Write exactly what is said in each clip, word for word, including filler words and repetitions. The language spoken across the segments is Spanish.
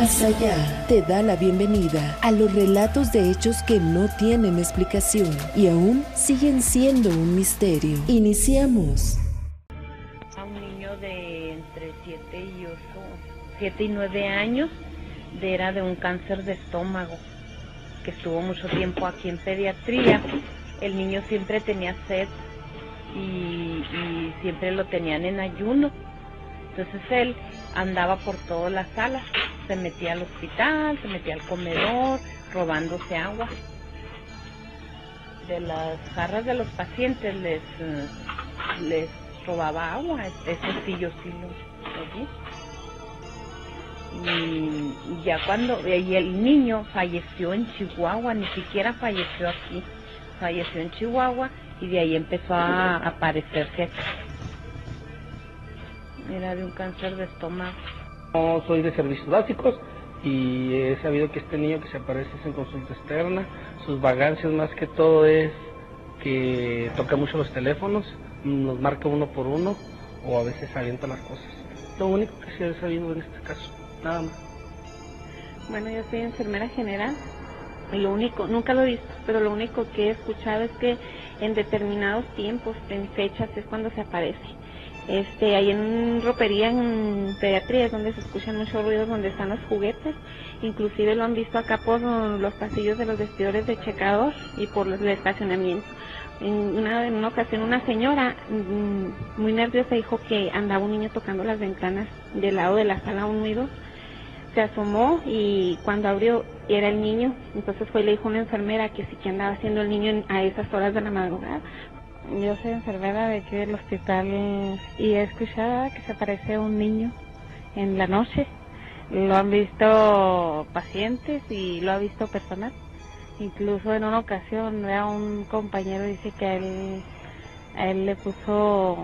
Más allá te da la bienvenida a los relatos de hechos que no tienen explicación y aún siguen siendo un misterio. Iniciamos. A un niño de entre siete y ocho, siete y nueve años, de, era de un cáncer de estómago, que estuvo mucho tiempo aquí en pediatría. El niño siempre tenía sed y, y siempre lo tenían en ayuno. Entonces él andaba por todas las salas, se metía al hospital, se metía al comedor, robándose agua. De las jarras de los pacientes les, les robaba agua, eso sí yo sí lo, lo vi. Y ya cuando, y el niño falleció en Chihuahua, ni siquiera falleció aquí, falleció en Chihuahua y de ahí empezó a aparecerse aquí. Era de un cáncer de estómago. No soy de servicios básicos y he sabido que este niño que se aparece es en consulta externa. Sus vagancias más que todo es que toca mucho los teléfonos, nos marca uno por uno o a veces avienta las cosas. Lo único que sí he sabido en este caso, nada más. Bueno, yo soy enfermera general. Lo único, nunca lo he visto, pero lo único que he escuchado es que en determinados tiempos, en fechas, es cuando se aparece. Este, hay en ropería, en pediatría, es donde se escuchan muchos ruidos, donde están los juguetes. Inclusive lo han visto acá por los pasillos de los vestidores de checador y por los de estacionamiento. En una, en una ocasión una señora mmm, muy nerviosa dijo que andaba un niño tocando las ventanas del lado de la sala uno y dos. Se asomó y cuando abrió era el niño. Entonces fue y le dijo a una enfermera que sí que andaba haciendo el niño en, a esas horas de la madrugada. Yo soy enfermera de aquí del hospital y he escuchado que se aparece un niño en la noche. Lo han visto pacientes y lo ha visto personal. Incluso en una ocasión a un compañero dice que a él, a él le puso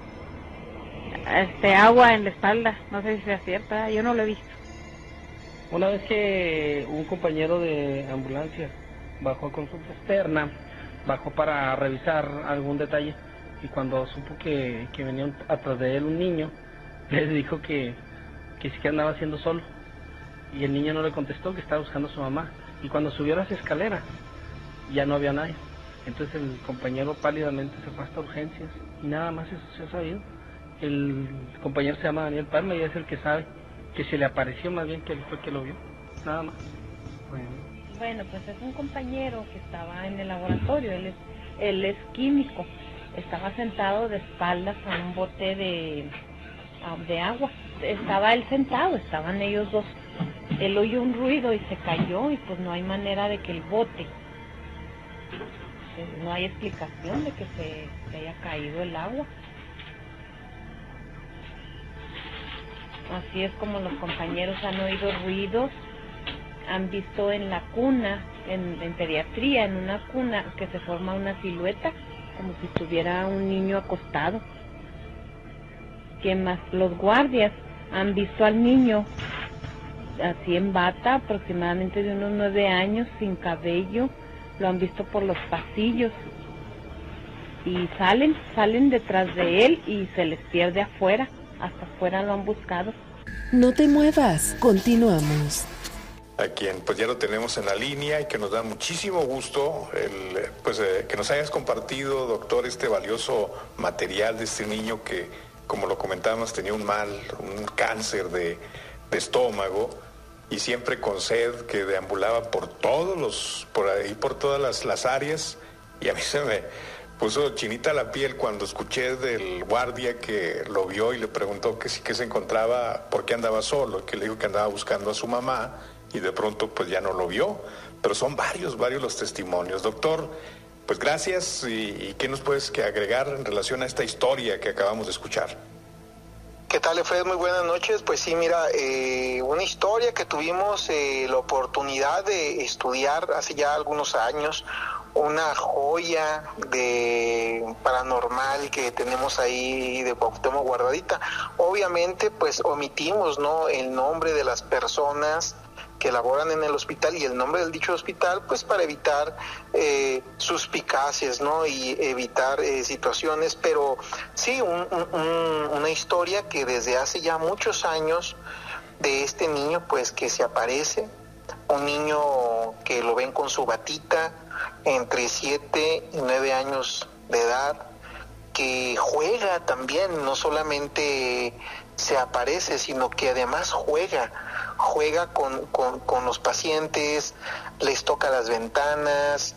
este agua en la espalda. No sé si sea cierta, yo no lo he visto. Una vez que un compañero de ambulancia bajó a consulta externa, bajó para revisar algún detalle y cuando supo que, que venía atrás de él un niño, le dijo que, que sí que andaba haciendo solo y el niño no le contestó, que estaba buscando a su mamá, y cuando subió a las escaleras ya no había nadie. Entonces el compañero pálidamente se fue hasta urgencias y nada más eso se ha sabido. El compañero se llama Daniel Palma y es el que sabe que se le apareció, más bien que él fue el que lo vio, nada más. Bueno. Bueno, pues es un compañero que estaba en el laboratorio, él es, él es químico, estaba sentado de espaldas con un bote de, de agua, estaba él sentado, estaban ellos dos, él oyó un ruido y se cayó y pues no hay manera de que el bote, no hay explicación de que se, se haya caído el agua. Así es como los compañeros han oído ruidos, han visto en la cuna, en, en pediatría, en una cuna, que se forma una silueta, como si estuviera un niño acostado. ¿Quién más? Los guardias han visto al niño, así en bata, aproximadamente de unos nueve años, sin cabello, lo han visto por los pasillos. Y salen, salen detrás de él y se les pierde afuera, hasta afuera lo han buscado. No te muevas, continuamos. A quien pues ya lo tenemos en la línea y que nos da muchísimo gusto el, pues, eh, que nos hayas compartido, doctor, este valioso material de este niño que, como lo comentábamos, tenía un mal, un cáncer de, de estómago y siempre con sed, que deambulaba por todos los, por ahí, por todas las, las áreas, y a mí se me puso chinita la piel cuando escuché del guardia que lo vio y le preguntó que sí que se encontraba, por qué andaba solo, que le dijo que andaba buscando a su mamá y de pronto pues ya no lo vio, pero son varios, varios los testimonios. Doctor, pues gracias, y, y ¿qué nos puedes que agregar en relación a esta historia que acabamos de escuchar? ¿Qué tal, Efred? Muy buenas noches. Pues sí, mira, eh, una historia que tuvimos eh, la oportunidad de estudiar hace ya algunos años, una joya de paranormal que tenemos ahí de Cuauhtémoc guardadita. Obviamente, pues omitimos, ¿no?, el nombre de las personas que laboran en el hospital y el nombre del dicho hospital, pues para evitar eh, suspicacias, ¿no?, y evitar eh, situaciones, pero sí, un, un, una historia que desde hace ya muchos años de este niño pues que se aparece, un niño que lo ven con su batita, entre siete y nueve años de edad, que juega también, no solamente se aparece, sino que además juega, juega con, con, con los pacientes, les toca las ventanas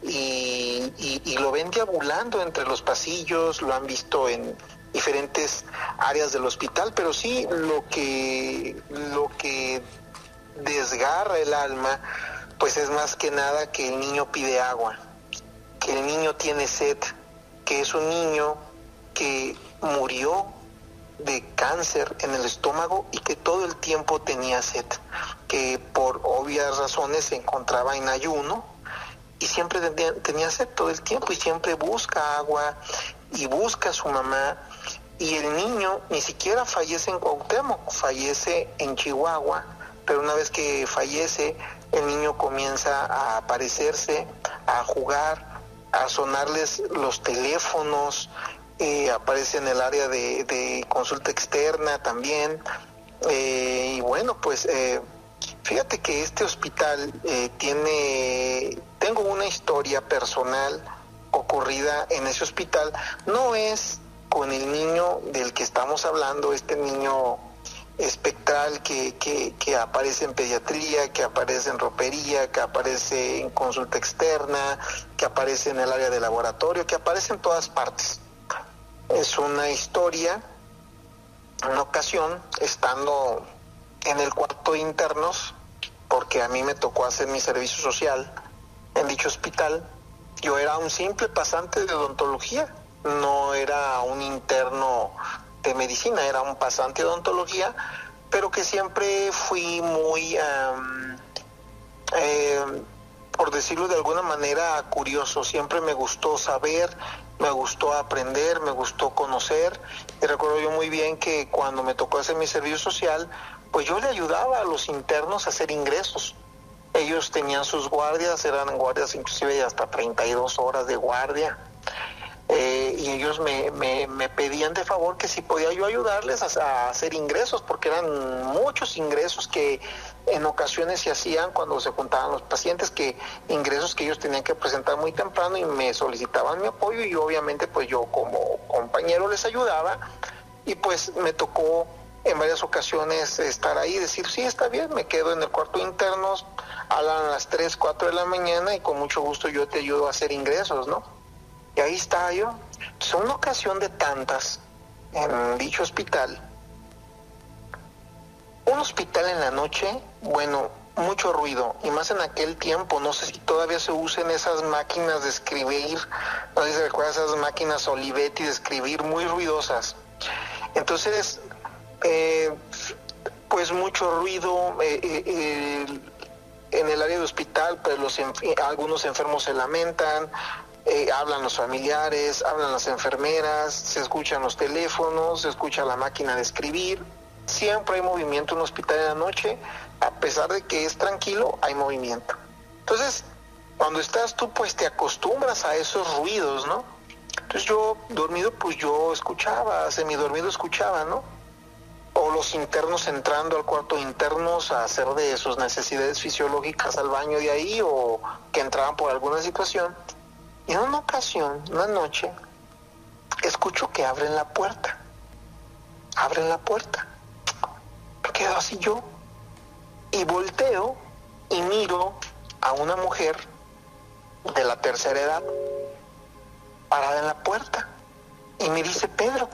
y, y, y lo ven deambulando entre los pasillos, lo han visto en diferentes áreas del hospital, pero sí lo que, lo que desgarra el alma, pues es más que nada que el niño pide agua, que el niño tiene sed, que es un niño que murió de cáncer en el estómago y que todo el tiempo tenía sed, que por obvias razones se encontraba en ayuno y siempre tenía, tenía sed todo el tiempo y siempre busca agua y busca a su mamá. Y el niño ni siquiera fallece en Cuauhtémoc, fallece en Chihuahua, pero una vez que fallece, el niño comienza a aparecerse, a jugar, a sonarles los teléfonos, eh, aparece en el área de, de consulta externa también, eh, y bueno, pues eh, fíjate que este hospital eh, tiene, tengo una historia personal ocurrida en ese hospital, no es con el niño del que estamos hablando, este niño espectral que, que, que aparece en pediatría, que aparece en ropería, que aparece en consulta externa, que aparece en el área de laboratorio, que aparece en todas partes. Es una historia, en una ocasión, estando en el cuarto de internos, porque a mí me tocó hacer mi servicio social en dicho hospital, yo era un simple pasante de odontología, no era un interno de medicina, era un pasante de odontología, pero que siempre fui muy, um, eh, por decirlo de alguna manera, curioso. Siempre me gustó saber, me gustó aprender, me gustó conocer. Y recuerdo yo muy bien que cuando me tocó hacer mi servicio social, pues yo le ayudaba a los internos a hacer ingresos. Ellos tenían sus guardias, eran guardias inclusive de hasta treinta y dos horas de guardia. Eh, y ellos me, me, me pedían de favor que si podía yo ayudarles a, a hacer ingresos, porque eran muchos ingresos que en ocasiones se hacían cuando se juntaban los pacientes, que ingresos que ellos tenían que presentar muy temprano y me solicitaban mi apoyo y obviamente pues yo como compañero les ayudaba y pues me tocó en varias ocasiones estar ahí y decir, sí, está bien, me quedo en el cuarto de internos, hablan a las tres, cuatro de la mañana y con mucho gusto yo te ayudo a hacer ingresos, ¿no? Y ahí estaba yo. Entonces, una ocasión de tantas en dicho hospital, un hospital en la noche, bueno, mucho ruido, y más en aquel tiempo, no sé si todavía se usan esas máquinas de escribir, no sé si se recuerdan esas máquinas Olivetti de escribir muy ruidosas. Entonces, eh, pues mucho ruido, eh, eh, en el área de hospital, pues los enf- algunos enfermos se lamentan, Eh, hablan los familiares, hablan las enfermeras, se escuchan los teléfonos, se escucha la máquina de escribir. Siempre hay movimiento en un hospital en la noche, a pesar de que es tranquilo, hay movimiento. Entonces, cuando estás tú, pues te acostumbras a esos ruidos, ¿no? Entonces yo, dormido, pues yo escuchaba, semidormido escuchaba, ¿no? O los internos entrando al cuarto de internos a hacer de sus necesidades fisiológicas al baño de ahí, o que entraban por alguna situación. Y en una ocasión, una noche, escucho que abren la puerta. Abren la puerta. Me quedo así yo. Y volteo y miro a una mujer de la tercera edad parada en la puerta. Y me dice, Pedro.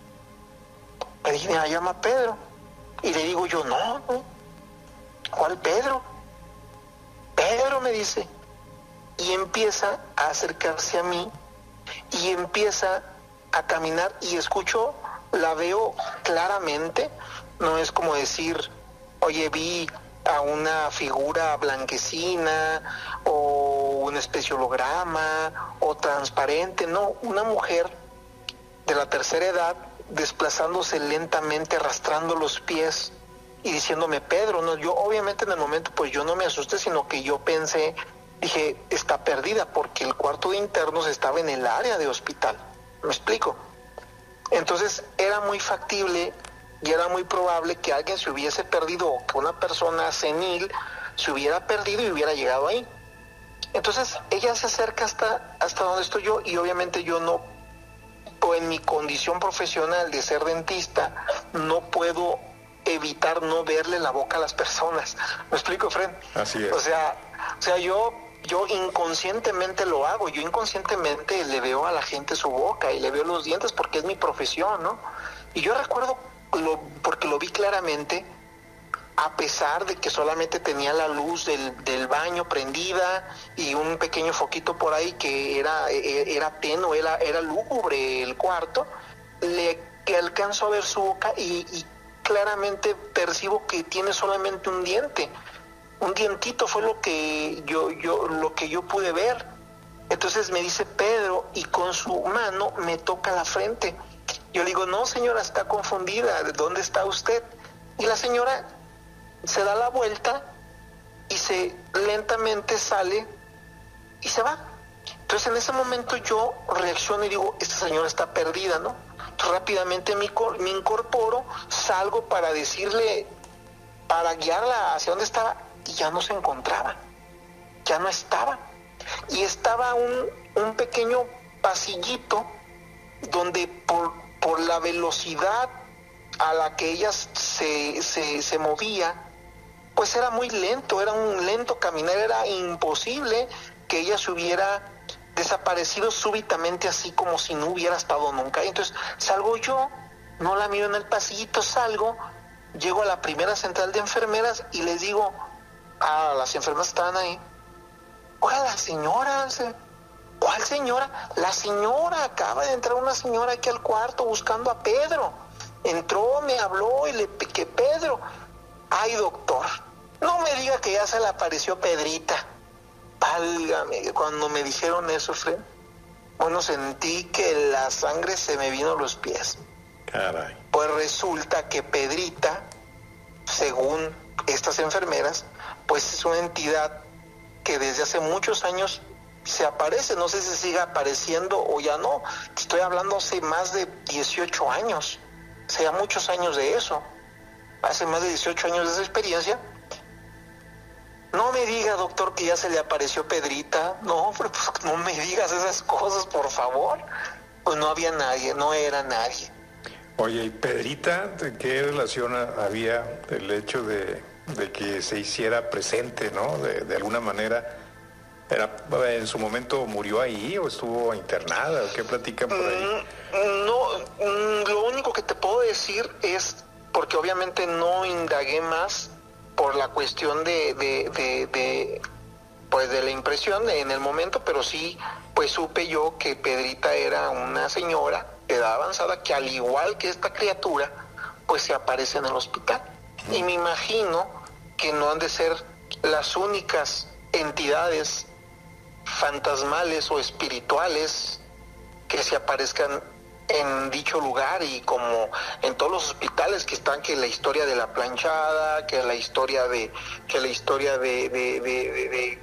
Me dice, me llama Pedro. Y le digo yo, no, no. ¿Cuál Pedro? Pedro, me dice. Y empieza a acercarse a mí y empieza a caminar y escucho, la veo claramente, no es como decir, oye, vi a una figura blanquecina o un especiolograma o transparente, no, una mujer de la tercera edad desplazándose lentamente, arrastrando los pies y diciéndome, Pedro, no, yo obviamente en el momento pues yo no me asusté, sino que yo pensé, dije, está perdida porque el cuarto de internos estaba en el área de hospital. ¿Me explico? Entonces era muy factible y era muy probable que alguien se hubiese perdido o que una persona senil se hubiera perdido y hubiera llegado ahí. Entonces ella se acerca hasta, hasta donde estoy yo y obviamente yo no, o en mi condición profesional de ser dentista, no puedo evitar no verle la boca a las personas. ¿Me explico, Fred? Así es. O sea, o sea yo, yo inconscientemente lo hago, yo inconscientemente le veo a la gente su boca y le veo los dientes porque es mi profesión, ¿no? Y yo recuerdo, lo, porque lo vi claramente, a pesar de que solamente tenía la luz del, del baño prendida y un pequeño foquito por ahí que era, era tenue, era, era lúgubre el cuarto, le alcanzo a ver su boca y, y claramente percibo que tiene solamente un diente, un dientito fue lo que yo, yo, lo que yo pude ver. Entonces me dice Pedro y con su mano me toca la frente. Yo le digo, no señora, está confundida, ¿de dónde está usted? Y la señora se da la vuelta y se lentamente sale y se va. Entonces en ese momento yo reacciono y digo, esta señora está perdida, ¿no? Entonces, rápidamente me, me incorporo, salgo para decirle, para guiarla hacia donde estaba, y ya no se encontraba, ya no estaba. Y estaba un, un pequeño pasillito donde por, por la velocidad a la que ella se, se, se movía, pues era muy lento, era un lento caminar, era imposible que ella se hubiera desaparecido súbitamente así como si no hubiera estado nunca. Entonces salgo yo, no la miro en el pasillito, salgo, llego a la primera central de enfermeras y les digo a las enfermeras que estaban ahí, oiga, la señora, ¿cuál señora? La señora, acaba de entrar una señora aquí al cuarto buscando a Pedro. Entró, me habló y le piqué, Pedro. Ay, doctor, no me diga que ya se le apareció Pedrita. Válgame, cuando me dijeron eso, Fred, bueno, sentí que la sangre se me vino a los pies. Caray. Pues resulta que Pedrita, según estas enfermeras, pues es una entidad que desde hace muchos años se aparece, no sé si sigue apareciendo o ya no. Estoy hablando hace más de dieciocho años, o sea, muchos años de eso. Hace más de dieciocho años de esa experiencia. No me diga, doctor, que ya se le apareció Pedrita. No, pues no me digas esas cosas, por favor. Pues no había nadie, no era nadie. Oye, ¿y Pedrita, qué relación había el hecho de, de que se hiciera presente, ¿no? De, de alguna manera, era, ¿en su momento murió ahí o estuvo internada? ¿Qué platican por ahí? Mm, no, mm, lo único que te puedo decir es, porque obviamente no indagué más por la cuestión de, de, de, de, pues de la impresión en el momento, pero sí, pues supe yo que Pedrita era una señora de edad avanzada que al igual que esta criatura, pues se aparece en el hospital. Y me imagino que no han de ser las únicas entidades fantasmales o espirituales que se aparezcan en dicho lugar, y como en todos los hospitales que están, que la historia de la planchada, que la historia de que la historia de de, de, de, de,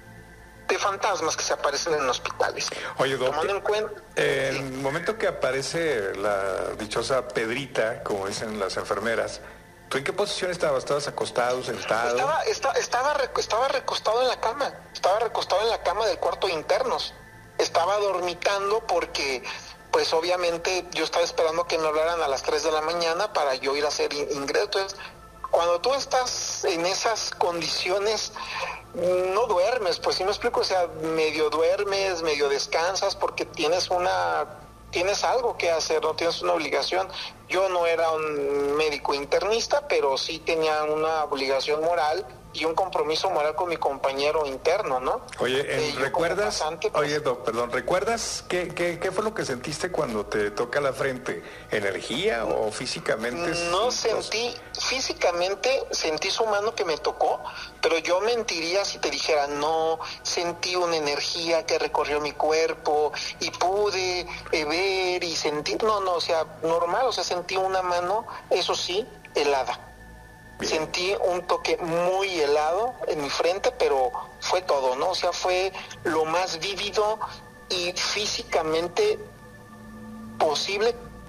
de fantasmas que se aparecen en hospitales. Oye, doctor, tomando en cuenta, eh, en sí. el momento que aparece la dichosa Pedrita, como dicen las enfermeras, ¿tú en qué posición estabas? ¿Estabas acostado, sentado? Estaba, estaba, estaba, estaba recostado en la cama, estaba recostado en la cama del cuarto de internos. Estaba dormitando porque, pues obviamente, yo estaba esperando que me hablaran a las tres de la mañana para yo ir a hacer ingreso. Entonces, cuando tú estás en esas condiciones, no duermes, pues sí me explico, o sea, medio duermes, medio descansas porque tienes una... tienes algo que hacer, no tienes una obligación. Yo no era un médico internista, pero sí tenía una obligación moral y un compromiso moral con mi compañero interno, ¿no? Oye, eh, ¿recuerdas? Pasante, pues, Oye, doc, perdón, ¿recuerdas qué, qué, qué fue lo que sentiste cuando te toca la frente? ¿Energía o físicamente? No sentí, físicamente sentí su mano que me tocó, pero yo mentiría si te dijera, no, sentí una energía que recorrió mi cuerpo y pude eh, ver y sentir, no, no, o sea, normal, o sea, sentí una mano, eso sí, helada. Bien. Sentí un toque muy helado en mi frente, pero fue todo, ¿no? O sea, fue lo más vívido y físicamente posible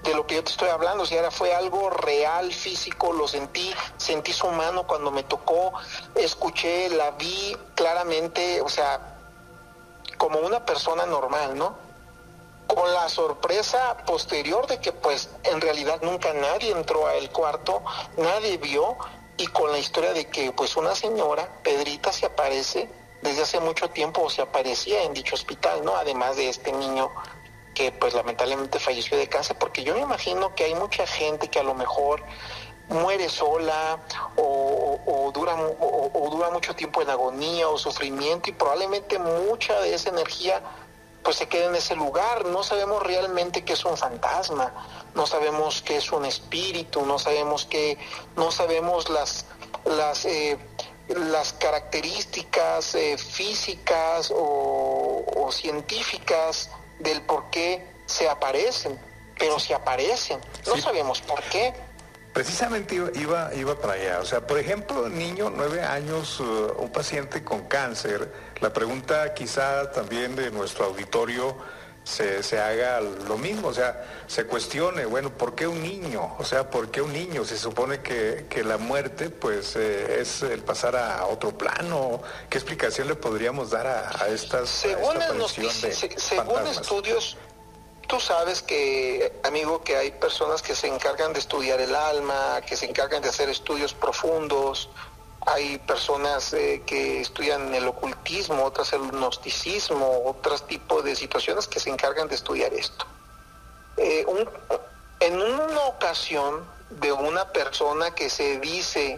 de lo que yo te estoy hablando, o sea, era, fue algo real, físico, lo sentí, sentí su mano cuando me tocó, escuché, la vi claramente, o sea, como una persona normal, ¿no? Con la sorpresa posterior de que pues en realidad nunca nadie entró al cuarto, nadie vio, y con la historia de que pues una señora, Pedrita, se aparece desde hace mucho tiempo, o se aparecía en dicho hospital, ¿no? Además de este niño que pues lamentablemente falleció de cáncer, porque yo me imagino que hay mucha gente que a lo mejor muere sola o, o, o, dura, o, o dura mucho tiempo en agonía o sufrimiento, y probablemente mucha de esa energía pues se queda en ese lugar. No sabemos realmente qué es un fantasma, no sabemos qué es un espíritu, no sabemos qué, no sabemos las las eh, las características eh, físicas o, o científicas del por qué se aparecen, pero se aparecen, no sí. sabemos por qué. Precisamente iba, iba, iba para allá. O sea, por ejemplo, niño, nueve años, uh, un paciente con cáncer, la pregunta quizá también de nuestro auditorio se, se haga lo mismo, o sea, se cuestione, bueno, ¿por qué un niño? O sea, ¿por qué un niño? Se supone que, que la muerte, pues, eh, es el pasar a otro plano. ¿Qué explicación le podríamos dar a, a estas según a esta nos, de se, según fantasmas? Estudios, tú sabes que, amigo, que hay personas que se encargan de estudiar el alma, que se encargan de hacer estudios profundos. Hay personas eh, que estudian el ocultismo, otras el gnosticismo, otros tipos de situaciones que se encargan de estudiar esto. Eh, un, en una ocasión de una persona que se dice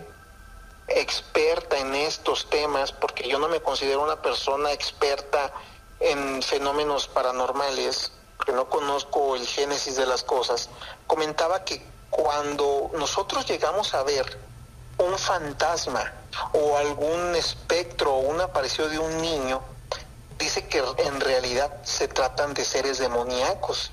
experta en estos temas, porque yo no me considero una persona experta en fenómenos paranormales, porque no conozco el génesis de las cosas, comentaba que cuando nosotros llegamos a ver un fantasma o algún espectro o una aparición de un niño, dice que en realidad se tratan de seres demoníacos,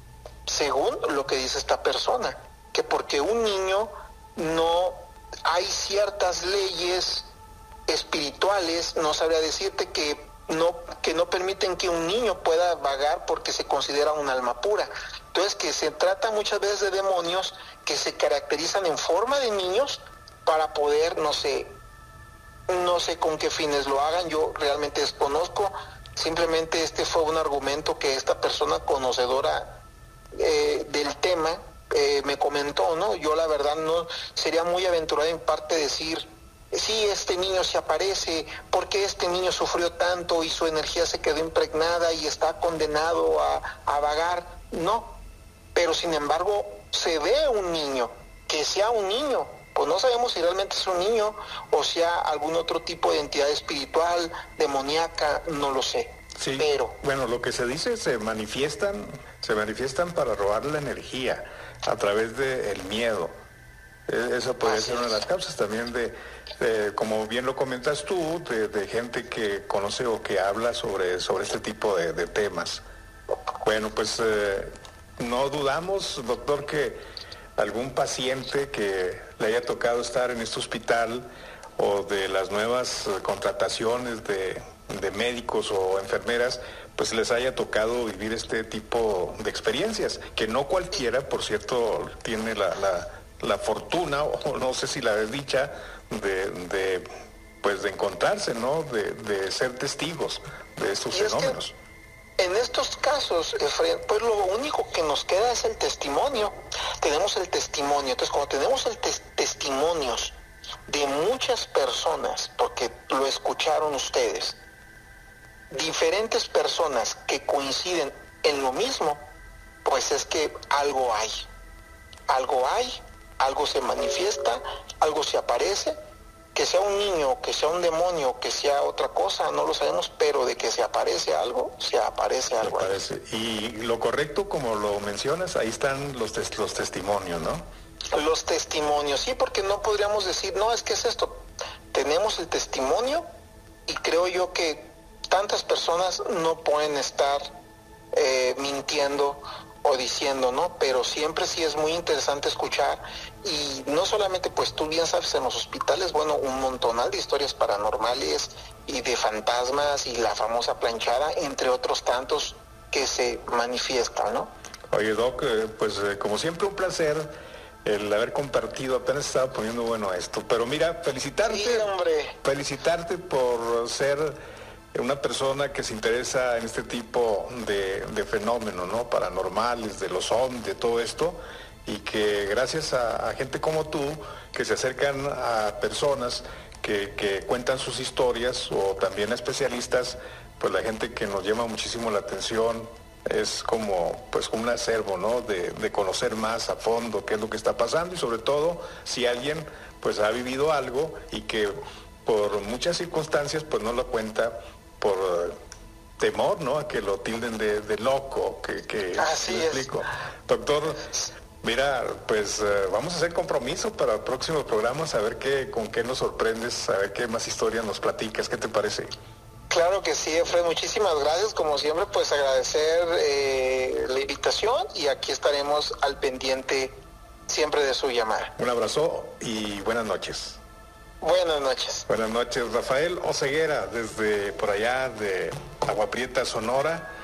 según lo que dice esta persona, que porque un niño no hay ciertas leyes espirituales, no sabría decirte que no, que no permiten que un niño pueda vagar porque se considera un alma pura. Entonces que se trata muchas veces de demonios que se caracterizan en forma de niños para poder, no sé, no sé con qué fines lo hagan, yo realmente desconozco, simplemente este fue un argumento que esta persona conocedora eh, del tema eh, me comentó, ¿no? Yo la verdad no, sería muy aventurado en parte decir, sí, este niño se aparece, porque este niño sufrió tanto y su energía se quedó impregnada y está condenado a, a vagar, no, pero sin embargo se ve un niño, que sea un niño, pues no sabemos si realmente es un niño o sea algún otro tipo de entidad espiritual, demoníaca, no lo sé. Sí, pero bueno, lo que se dice, se manifiestan, se manifiestan para robar la energía a través del miedo. Eso puede ser una de las causas también de, de, como bien lo comentas tú, de, de gente que conoce o que habla sobre, sobre este tipo de, de temas. Bueno, pues eh, no dudamos, doctor, que algún paciente que le haya tocado estar en este hospital o de las nuevas contrataciones de, de médicos o enfermeras, pues les haya tocado vivir este tipo de experiencias, que no cualquiera, por cierto, tiene la, la, la fortuna, o no sé si la desdicha, de, de, pues de encontrarse, ¿no? De, de ser testigos de estos fenómenos. En estos casos, Efraín, pues lo único que nos queda es el testimonio. Tenemos el testimonio. Entonces, cuando tenemos el tes- testimonios de muchas personas, porque lo escucharon ustedes, diferentes personas que coinciden en lo mismo, pues es que algo hay. Algo hay, algo se manifiesta, algo se aparece. Que sea un niño, que sea un demonio, que sea otra cosa, no lo sabemos, pero de que se aparece algo, se aparece algo. Se aparece. Y lo correcto, como lo mencionas, ahí están los, tes- los testimonios, ¿no? Los testimonios, sí, porque no podríamos decir, no, es que es esto. Tenemos el testimonio y creo yo que tantas personas no pueden estar eh, mintiendo o diciendo, ¿no? Pero siempre sí es muy interesante escuchar, y no solamente, pues tú bien sabes, en los hospitales, bueno, un montonal de historias paranormales y de fantasmas y la famosa planchada, entre otros tantos que se manifiestan, ¿no? Oye, Doc, eh, pues eh, como siempre un placer el haber compartido, apenas estaba poniendo bueno esto, pero mira, felicitarte, sí, hombre. felicitarte por ser una persona que se interesa en este tipo de, de fenómenos, ¿no? Paranormales, de los ovnis, de todo esto, y que gracias a, a gente como tú, que se acercan a personas que, que cuentan sus historias, o también a especialistas, pues la gente que nos llama muchísimo la atención, es como pues un acervo, ¿no? De, de conocer más a fondo qué es lo que está pasando, y sobre todo si alguien pues ha vivido algo y que por muchas circunstancias pues no lo cuenta por uh, temor, ¿no? A que lo tilden de, de loco, que, que así ¿me es. explico? Doctor, mira, pues uh, vamos a hacer compromiso para el próximo programa, a ver qué, con qué nos sorprendes, a ver qué más historias nos platicas, ¿qué te parece? Claro que sí, Efraín, muchísimas gracias. Como siempre, pues agradecer eh, la invitación, y aquí estaremos al pendiente siempre de su llamada. Un abrazo y buenas noches. Buenas noches. Buenas noches, Rafael Oseguera, desde por allá de Agua Prieta, Sonora.